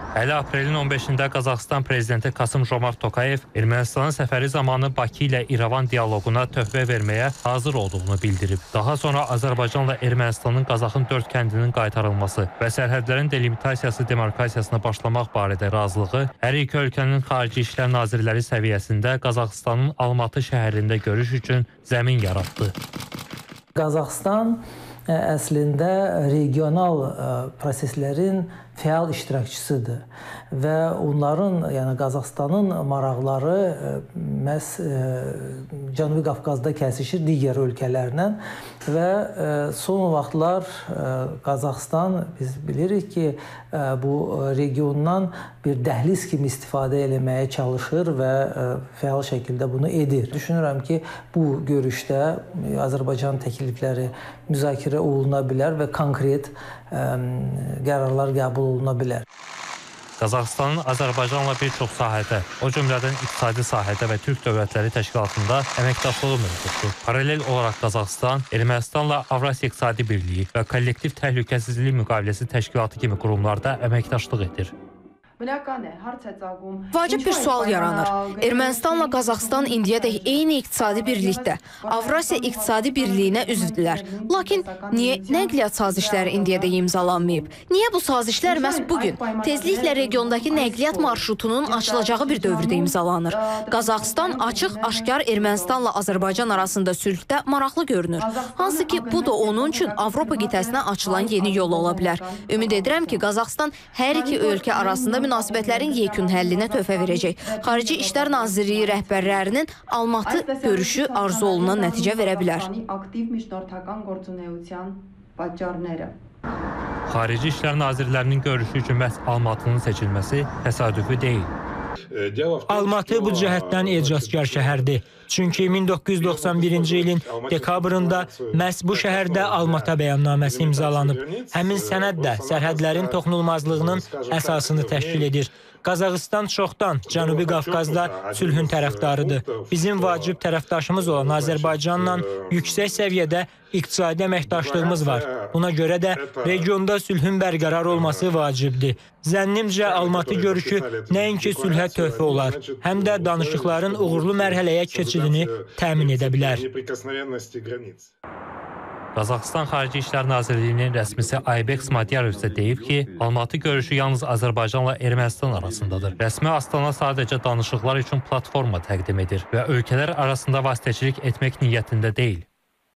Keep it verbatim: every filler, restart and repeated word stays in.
Hələ aprelin on beşində Qazaxıstan prezidenti Kasım-Jomart Tokayev Ermənistanın səfəri zamanı Bakı ilə İrəvan dialoquna töhfə verməyə hazır olduğunu bildirib. Daha sonra Azərbaycanla Ermənistanın Qazaxın dörd kəndinin qaytarılması və sərhədlərin delimitasiyası demarkasiyasına başlamaq barədə razılığı hər iki ölkənin xarici işlər nazirləri səviyyəsində Qazaxıstanın Almatı şəhərində görüş üçün zəmin yaratdı. Qazaxıstan əslində regional proseslərin fəal iştirakçısıdır və onların, yəni Qazaxıstanın maraqları məhz Cənubi Qafqazda kəsişir digər ölkələrlə və son vaxtlar Qazaxıstan, biz bilirik ki, bu regiondan bir dəhliz kimi istifadə eləməyə çalışır və fəal şəkildə bunu edir. Düşünürəm ki, bu görüşdə Azərbaycan təklifləri müzakirə oluna bilər və konkret qərarlar qəbul oluna bilər. Qazaxıstanın Azərbaycanla bir çox sahədə, o cümlədən iqtisadi sahədə və Türk Dövlətləri Təşkilatında əməkdaşlığı mövcuddur. Paralel olaraq Qazaxıstan Ermənistanla Avrasiya İqtisadi Birliyi və Kollektiv Təhlükəsizlik Müqaviləsi Təşkilatı kimi qurumlarda əməkdaşlıq edir. Vacib bir sual yaranır. Ermənistanla Qazaxıstan indiyədək eyni iqtisadi birlikdə, Avrasiya İqtisadi Birliyinə üzvdülər. Lakin niyə nəqliyyat sazişləri indiyədək imzalanmayıb? Niyə bu sazişlər məhz bugün, tezliklə regiondakı nəqliyyat marşrutunun açılacağı bir dövrdə imzalanır? Qazaxıstan açıq-aşkar Ermənistanla Azərbaycan arasında sülhdə maraqlı görünür. Hansı ki, bu da onun üçün Avropa qitəsinə açılan yeni yol ola bilər. Ümid edirəm ki, Qazaxıstan hər iki ölkə arasında münasibətlərin yekun həllinə töhfə verəcək. Xarici İşlər Nazirliyi rəhbərlərinin Almatı görüşü arzu olunan nəticə verə bilər. Xarici İşlər Nazirlərinin görüşü üçün məhz Almatının seçilməsi təsadüfi deyil. Almatı bu cəhətdən ecazkar şəhərdir. Çünki min doqquz yüz doxsan birinci ilin dekabrında məhz bu şəhərdə Almata bəyannaməsi imzalanıb. Həmin sənəd də sərhədlərin toxunulmazlığının əsasını təşkil edir. Qazaxıstan çoxdan Cənubi Qafqazda sülhün tərəfdarıdır. Bizim vacib tərəfdaşımız olan Azərbaycanla yüksək səviyyədə iqtisadi əməkdaşlığımız var. Buna görə də regionda sülhün bərqərar olması vacibdir. Zənnimcə Almatı görüşü nəinki sülhə töhfə olar, həm də danışıqların uğurlu mərhələyə keçidini təmin edə bilər. Qazaxıstan Xarici İşlər Nazirliyinin rəsmisi Aybex Smadyarov isə deyib ki, Almatı görüşü yalnız Azərbaycanla Ermənistan arasındadır. Rəsmi Astana sadəcə danışıqlar üçün platforma təqdim edir və ölkələr arasında vasitəçilik etmək niyyətində deyil.